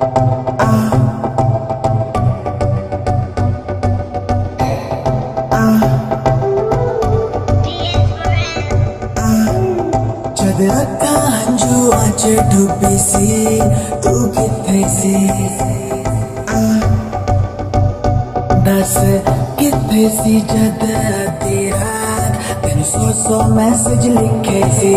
जद अक्खां हंझूआं च डुब्बी सी तू कित्थे सी दस कित्थे सी जद अद्धी रात तेनू 100 मैसेज लिखे सी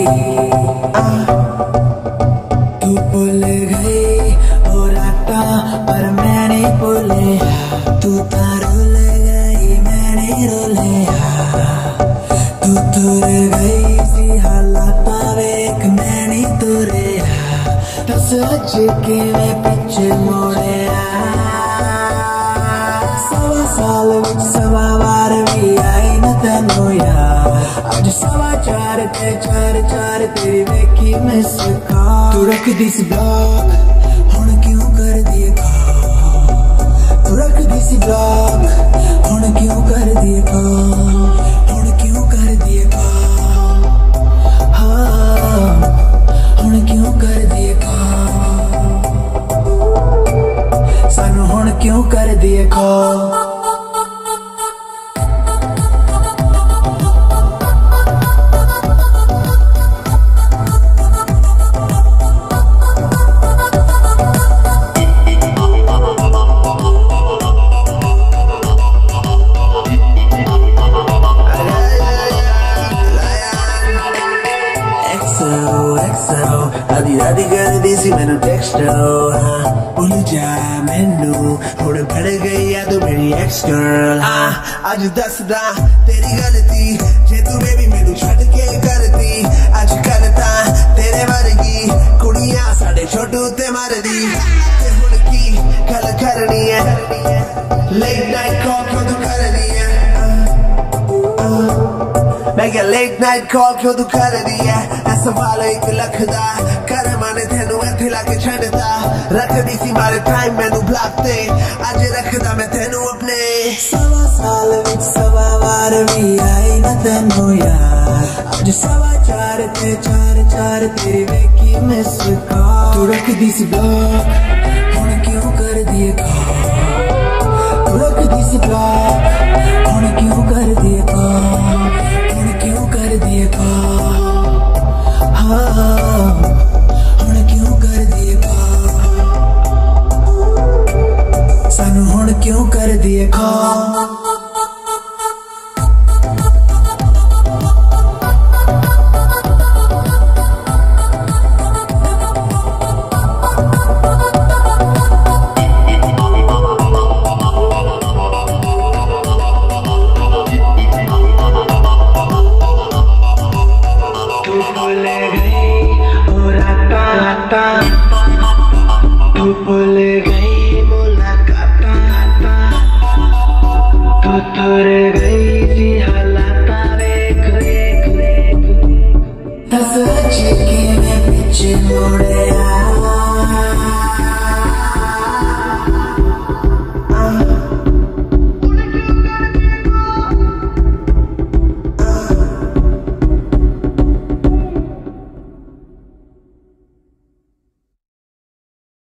तू भुल गई ओ रातां पर मैं नहीं भुलिया तू तां रुल गई मैं नहीं रुलिया तू तुर गई सी हालातां वेख मैं नहीं तुरिया दस अज किवें पिछे मोड़िया सवा साल विच सवा वार भी आई न तैनू याद अज 4:15 ते 4:4 तेरी वेखी मिस कॉल तू रखदी सी ब्लॉक हुण क्यों कर दिए कॉल तू रखदी सी ब्लॉक हुण क्यों कर दिए कॉल हुण क्यों कर दिए कॉल हाँ हुण क्यों कर दिए कॉल सानू हुण क्यों कर दिए कॉल आधी राधी कर दी सी मैनू टेक्स्ट भुल जा मैनू हुण बन गई याद मेरी एक्स गर्ल अज दसदा तेरी गलती जे तू बेबी मैनू छड्ड के करती अज कल तां तेरे वर्गी कुड़ियां साडे छोटू ते मरदी ते हुण की गल करनी है लेट नाइट कॉल क्यों तू करनी है मैं क्या लेट नाइट कॉल क्यों तू करदी है ऐ सवाल 1 लाख दा कर माने तेनू इत्थे लाके छड्डदा रखदी सी मारे टाइम मैनू ब्लॉक ते अज रखदा मैं तेनू अपने सवा साल विच सवा वार भी आई न तैनू याद अज 4:15 ते 4:4 तेरी वेखी मिस कॉल तू रखदी सी ब्लॉक हुण क्यों कर दिए कॉल तू रखदी सी ब्लॉक हुण क्यों कर दिए कॉल हुण क्यों कर दिए कॉल हाँ हुण क्यों कर दिए कॉल सानू हुण क्यों कर दिए कॉल तू भूल गई